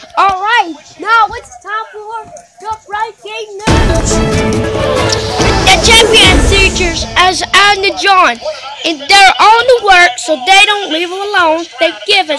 Alright, now it's time for the breaking news. The champion features as Anna John, and they're on the work, so they don't leave them alone. They give us